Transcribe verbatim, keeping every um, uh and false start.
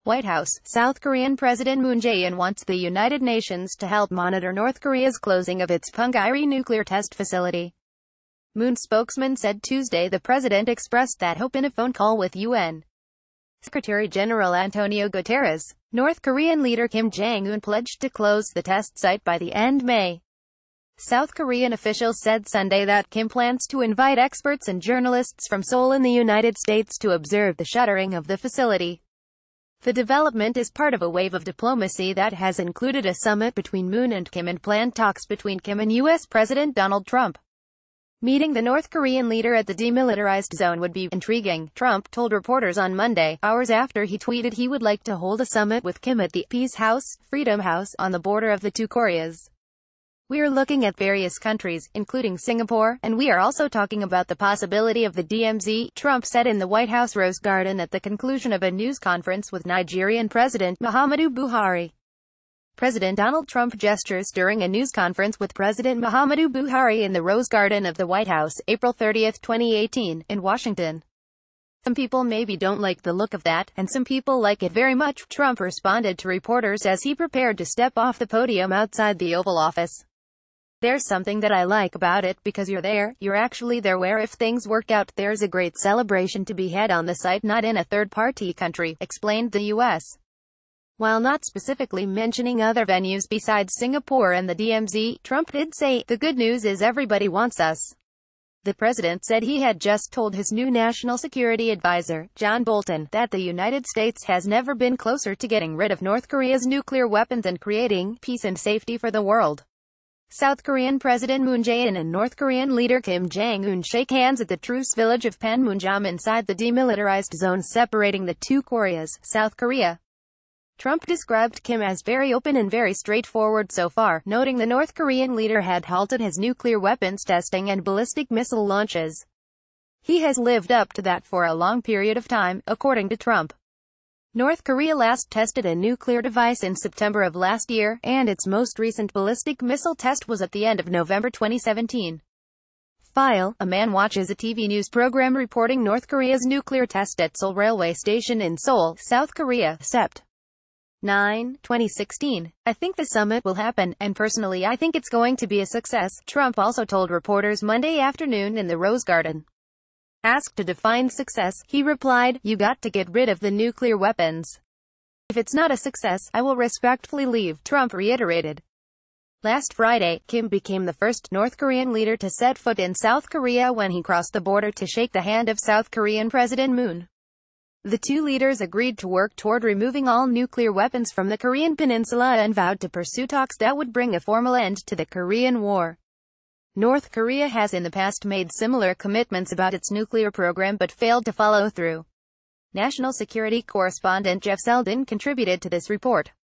White House, South Korean President Moon Jae-in wants the United Nations to help monitor North Korea's closing of its Punggye-ri nuclear test facility. Moon's spokesman said Tuesday the president expressed that hope in a phone call with U N Secretary-General Antonio Guterres. North Korean leader Kim Jong-un pledged to close the test site by the end of May. South Korean officials said Sunday that Kim plans to invite experts and journalists from Seoul in the United States to observe the shuttering of the facility. The development is part of a wave of diplomacy that has included a summit between Moon and Kim and planned talks between Kim and U S President Donald Trump. Meeting the North Korean leader at the demilitarized zone would be intriguing, Trump told reporters on Monday, hours after he tweeted he would like to hold a summit with Kim at the Peace House, Freedom House, on the border of the two Koreas. We are looking at various countries, including Singapore, and we are also talking about the possibility of the D M Z, Trump said in the White House Rose Garden at the conclusion of a news conference with Nigerian President Muhammadu Buhari. President Donald Trump gestures during a news conference with President Muhammadu Buhari in the Rose Garden of the White House, April thirtieth, twenty eighteen, in Washington. Some people maybe don't like the look of that, and some people like it very much, Trump responded to reporters as he prepared to step off the podium outside the Oval Office. There's something that I like about it, because you're there, you're actually there where if things work out, there's a great celebration to be had on the site, not in a third-party country, explained the U S While not specifically mentioning other venues besides Singapore and the D M Z, Trump did say, "The good news is everybody wants us." The president said he had just told his new national security advisor, John Bolton, that the United States has never been closer to getting rid of North Korea's nuclear weapons and creating peace and safety for the world. South Korean President Moon Jae-in and North Korean leader Kim Jong-un shake hands at the truce village of Panmunjom inside the demilitarized zone separating the two Koreas, South Korea. Trump described Kim as very open and very straightforward so far, noting the North Korean leader had halted his nuclear weapons testing and ballistic missile launches. He has lived up to that for a long period of time, according to Trump. North Korea last tested a nuclear device in September of last year, and its most recent ballistic missile test was at the end of November twenty seventeen. File, a man watches a T V news program reporting North Korea's nuclear test at Seoul Railway Station in Seoul, South Korea, September ninth, twenty sixteen. "I think the summit will happen, and personally I think it's going to be a success," Trump also told reporters Monday afternoon in the Rose Garden. Asked to define success, he replied, "You got to get rid of the nuclear weapons. If it's not a success, I will respectfully leave," Trump reiterated. Last Friday, Kim became the first North Korean leader to set foot in South Korea when he crossed the border to shake the hand of South Korean President Moon. The two leaders agreed to work toward removing all nuclear weapons from the Korean peninsula and vowed to pursue talks that would bring a formal end to the Korean War. North Korea has in the past made similar commitments about its nuclear program but failed to follow through. National security correspondent Jeff Selden contributed to this report.